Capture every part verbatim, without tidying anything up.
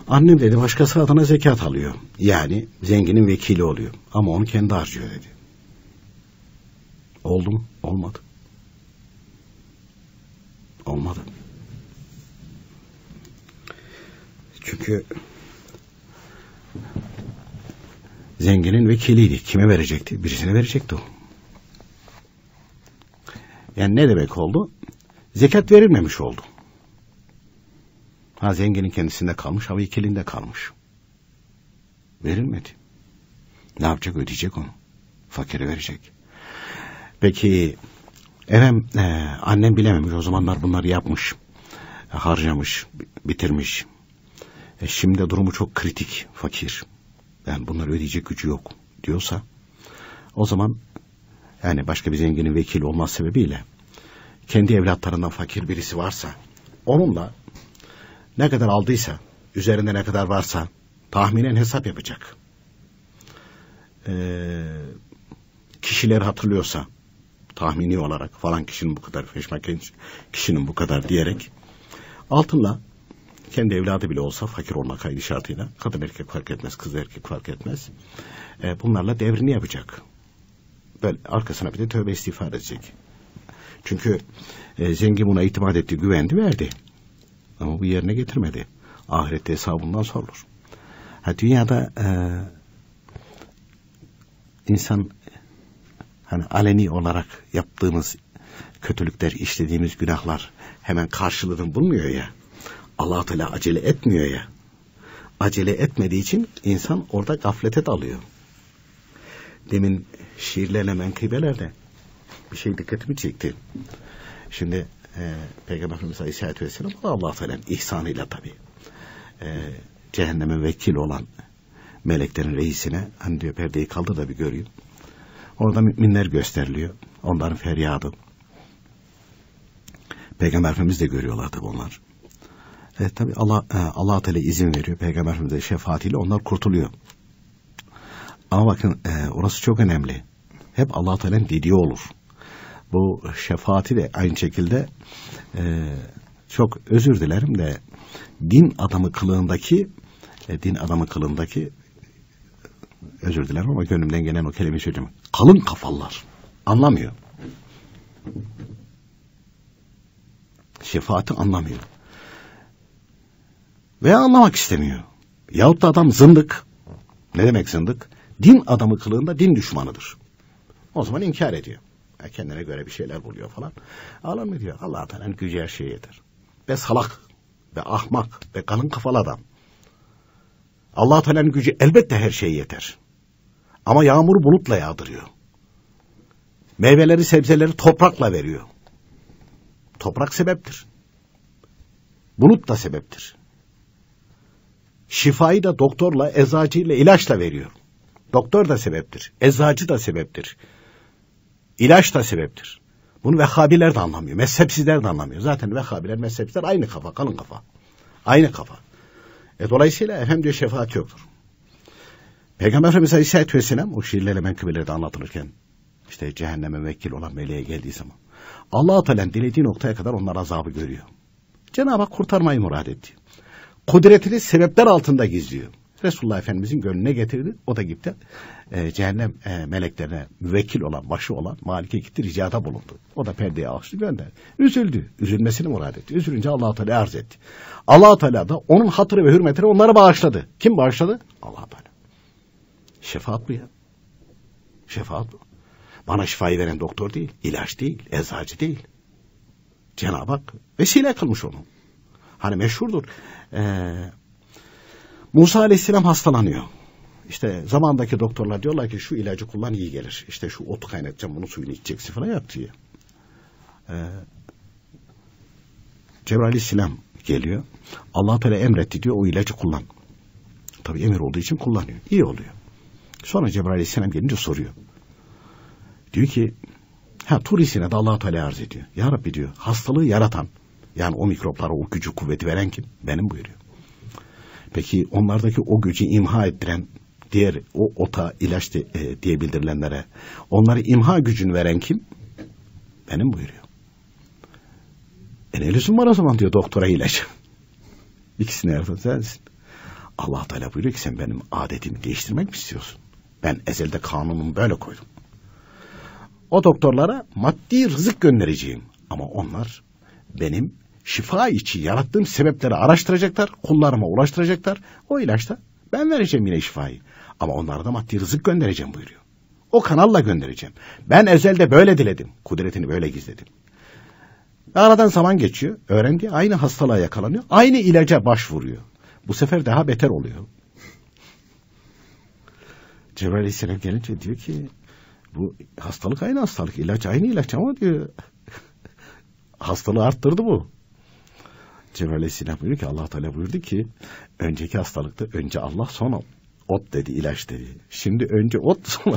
Annem dedi başkası adına zekat alıyor. Yani zenginin vekili oluyor. Ama onu kendi harcıyor dedi. Oldu mu? Olmadı. Olmadı. Çünkü zenginin vekiliydi. Kime verecekti? Birisine verecekti o. Yani ne demek oldu? Zekat verilmemiş oldu. Ha zenginin kendisinde kalmış, ha vekilinde kalmış. Verilmedi. Ne yapacak? Ödeyecek onu. Fakire verecek. Peki efendim e, annem bilememiş. O zamanlar bunları yapmış. E, harcamış, bitirmiş. E, şimdi durumu çok kritik, fakir. Yani bunları ödeyecek gücü yok diyorsa o zaman yani başka bir zenginin vekili olmaz sebebiyle kendi evlatlarından fakir birisi varsa onunla ne kadar aldıysa üzerinde ne kadar varsa tahminen hesap yapacak. Ee, kişileri hatırlıyorsa tahmini olarak falan kişinin bu kadar feşmak kişinin bu kadar diyerek altınla kendi evladı bile olsa fakir olma kaydı şartıyla kadın erkek fark etmez, kız erkek fark etmez. E, bunlarla devrini yapacak. Böyle arkasına bir de tövbe istiğfar edecek. Çünkü e, zengin buna itimat etti, güvendi, verdi. Ama bu yerine getirmedi. Ahirette hesabından sorulur. Ha, dünyada e, insan hani aleni olarak yaptığımız kötülükler, işlediğimiz günahlar hemen karşılığını bulmuyor ya. Allah-u Teala acele etmiyor ya. Acele etmediği için insan orada gaflete dalıyor. Demin şiirlerle menkıbelerde bir şey dikkatimi çekti. Şimdi e, Peygamber Efendimiz Aleyhisselatü Vesselam Allah-u Teala'nın ihsanıyla tabii e, cehenneme vekil olan meleklerin reisine hani diyor perdeyi kaldır da bir göreyim. Orada müminler gösteriliyor. Onların feryadı. Peygamber Efendimiz de görüyorlar tabii onlar. Evet tabii Allah Allah Teala izin veriyor. Peygamber Efendimiz'e şefaatiyle onlar kurtuluyor. Ama bakın e, orası çok önemli. Hep Allah Teala'nın dediği olur. Bu şefaati de aynı şekilde e, çok özür dilerim de din adamı kılığındaki e, din adamı kılığındaki özür dilerim ama gönlümden gelen o kelimeyi söyleyeyim. Kalın kafalılar anlamıyor. Şefaati anlamıyor. Veya anlamak istemiyor. Yahut da adam zındık. Ne demek zındık? Din adamı kılığında din düşmanıdır. O zaman inkar ediyor. Ya kendine göre bir şeyler buluyor falan. Ağlar mı diyor? Allah-u Teala'nın gücü her şeye yeter. Ve salak, ve ahmak, ve kalın kafalı adam. Allah-u Teala'nın gücü elbette her şeye yeter. Ama yağmuru bulutla yağdırıyor. Meyveleri, sebzeleri toprakla veriyor. Toprak sebeptir. Bulut da sebeptir. Şifayı da doktorla, eczacıyla, ilaçla veriyor. Doktor da sebeptir. Eczacı da sebeptir. İlaç da sebeptir. Bunu Vehhabiler de anlamıyor. Mezhepsizler de anlamıyor. Zaten Vehhabiler, mezhepsizler aynı kafa, kalın kafa. Aynı kafa. E dolayısıyla efendim diyor şefaat yoktur. Peygamber Efendimiz Aleyhisselatü Vesselam o şiirlerle menkıbelerde anlatılırken işte cehenneme vekil olan meleğe geldiği zaman Allah-u Teala'nın dilediği noktaya kadar onlar azabı görüyor. Cenab-ı Hak kurtarmayı murad etti. Kudretini sebepler altında gizliyor. Resulullah Efendimizin gönlüne getirdi. O da gitti. E, cehennem e, meleklerine vekil olan, başı olan Malik'e gitti, ricada bulundu. O da perdeyi açtı, gönderdi. Üzüldü. Üzülmesini murad etti. Üzülünce Allah-u Teala arz etti. Allah-u Teala da onun hatırı ve hürmetine onları bağışladı. Kim bağışladı? Allah-u Teala. Şefaat bu ya. Şefaat bu. Bana şifayı veren doktor değil, ilaç değil, eczacı değil. Cenab-ı Hak vesile kılmış onu. Hani meşhurdur. Ee, Musa Aleyhisselam hastalanıyor. İşte zamandaki doktorlar diyorlar ki şu ilacı kullan iyi gelir. İşte şu otu kaynatacağım, bunu suyunu içeceksin falan yap diye. Ee, Cebrail Aleyhisselam geliyor. Allah Teala emretti diyor o ilacı kullan. Tabii emir olduğu için kullanıyor. İyi oluyor. Sonra Cebrail Aleyhisselam gelince soruyor. Diyor ki ha Tur-i de Allah Teala arz ediyor. Ya Rabbi diyor hastalığı yaratan yani o mikroplara o gücü kuvveti veren kim? Benim buyuruyor. Peki onlardaki o gücü imha ettiren diğer o ota ilaç de, e, diye bildirilenlere onları imha gücünü veren kim? Benim buyuruyor. E ne lüzum var o zaman diyor doktora ilaç. İkisini yaratan sensin. Allah Teala buyuruyor ki sen benim adetimi değiştirmek mi istiyorsun? Ben ezelde kanunumu böyle koydum. O doktorlara maddi rızık göndereceğim. Ama onlar benim şifa için yarattığım sebepleri araştıracaklar, kullarıma ulaştıracaklar. O ilaçta ben vereceğim yine şifayı. Ama onlara da maddi rızık göndereceğim buyuruyor. O kanalla göndereceğim. Ben ezelde böyle diledim. Kudretini böyle gizledim. Aradan zaman geçiyor. Öğrendi, aynı hastalığa yakalanıyor. Aynı ilaca başvuruyor. Bu sefer daha beter oluyor. Cebrail Aleyhisselam gelince diyor ki bu hastalık aynı hastalık. İlaç aynı ilaç ama diyor hastalığı arttırdı bu. Cebrail Aleyhisselam buyuruyor ki Allah Teala buyurdu ki önceki hastalıkta önce Allah sonra ot dedi, ilaç dedi. Şimdi önce ot sonra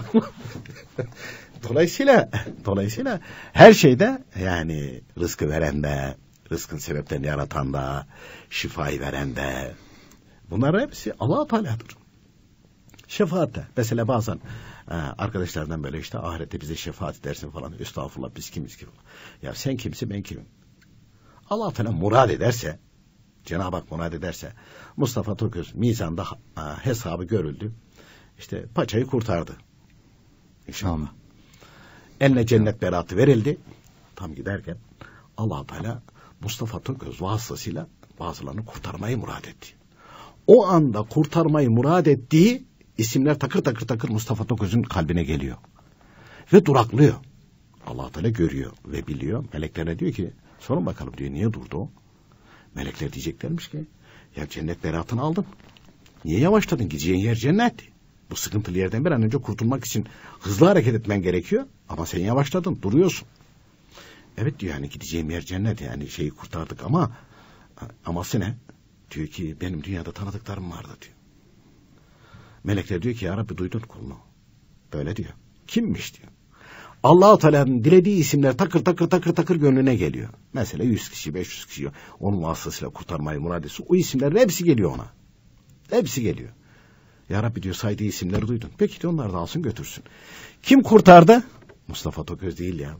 dolayısıyla dolayısıyla her şeyde yani rızkı veren de, rızkın sebeplerini yaratan da, şifayı veren de, bunlar hepsi Allah Teala'dır. Şefaatte mesela bazen e, arkadaşlardan böyle işte ahirette bize şefaat edersin falan. Estağfurullah biz kimiz ki? Ya sen kimsin ben kimim? Allah Teala murad ederse, Cenab-ı Hak murad ederse Mustafa Toköz mizanda e, hesabı görüldü. İşte paçayı kurtardı. İnşallah. Eline cennet beratı verildi. Tam giderken Allah Teala Mustafa Toköz vasıtasıyla bazılarını kurtarmayı murad etti. O anda kurtarmayı murad ettiği isimler takır takır takır Mustafa Toköz'ün kalbine geliyor. Ve duraklıyor. Allah Teala görüyor ve biliyor. Meleklere diyor ki sorun bakalım diyor niye durdu o? Melekler diyeceklermiş ki ya cennet beratını aldın. Niye yavaşladın? Gideceğin yer cennetti. Bu sıkıntılı yerden bir an önce kurtulmak için hızlı hareket etmen gerekiyor. Ama sen yavaşladın, duruyorsun. Evet diyor yani gideceğim yer cennet yani şeyi kurtardık ama aması ne? Diyor ki benim dünyada tanıdıklarım vardı diyor. Melekler diyor ki ya Rabbi duydun kulunu. Böyle diyor. Kimmiş diyor. Allah-u Teala'nın dilediği isimler takır takır takır takır gönlüne geliyor. Mesela yüz kişi, beş yüz kişi onun vasıtasıyla kurtarmayı murad etse o isimlerin hepsi geliyor ona. Hepsi geliyor. Ya Rabbi diyor saydığı isimleri duydun. Peki de onlar da alsın götürsün. Kim kurtardı? Mustafa Toköz değil ya.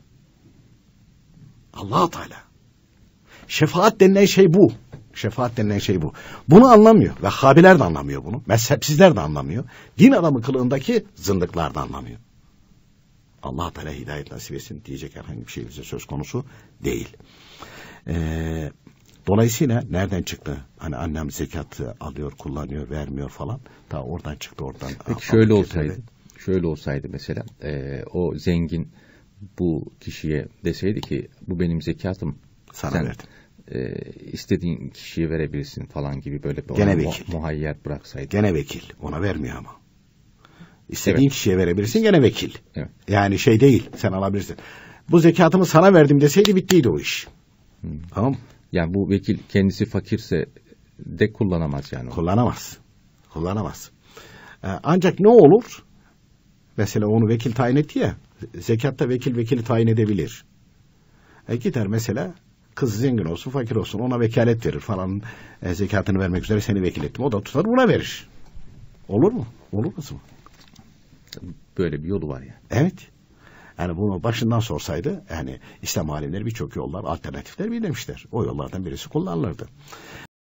Allah-u Teala. Şefaat denilen şey bu. Şefaat denilen şey bu. Bunu anlamıyor. Vehhabiler de anlamıyor bunu. Mezhepsizler de anlamıyor. Din adamı kılığındaki zındıklar da anlamıyor. Allah Teala hidayet nasip etsin diyecek herhangi bir şey bize söz konusu değil. Ee, dolayısıyla nereden çıktı? Hani annem zekat alıyor, kullanıyor, vermiyor falan. Ta oradan çıktı oradan. Peki şöyle olsaydı, getirdi. şöyle olsaydı mesela e, o zengin bu kişiye deseydi ki bu benim zekatım. Sana sen, verdim. E, istediğin kişiye verebilirsin falan gibi böyle bir Gene vekil. muhayyer bıraksaydı. Gene vekil. Ona vermiyor ama. İstediğin evet. kişiye verebilirsin gene vekil. Evet. Yani şey değil sen alabilirsin. Bu zekatımı sana verdim deseydi bittiydi o iş. Hmm. Tamam. Yani bu vekil kendisi fakirse de kullanamaz yani. Kullanamaz. Kullanamaz. Ee, ancak ne olur? Mesela onu vekil tayin etti ya. Zekatta vekil vekili tayin edebilir. E gider mesela kız zengin olsun fakir olsun ona vekalet verir falan. E, zekatını vermek üzere seni vekil ettim. O da tutar buna verir. Olur mu? Olur mu? Böyle bir yolu var yani. Evet. Yani bunu başından sorsaydı yani İslam alimleri birçok yollar, alternatifler bildirmişler. O yollardan birisi kullanılırdı.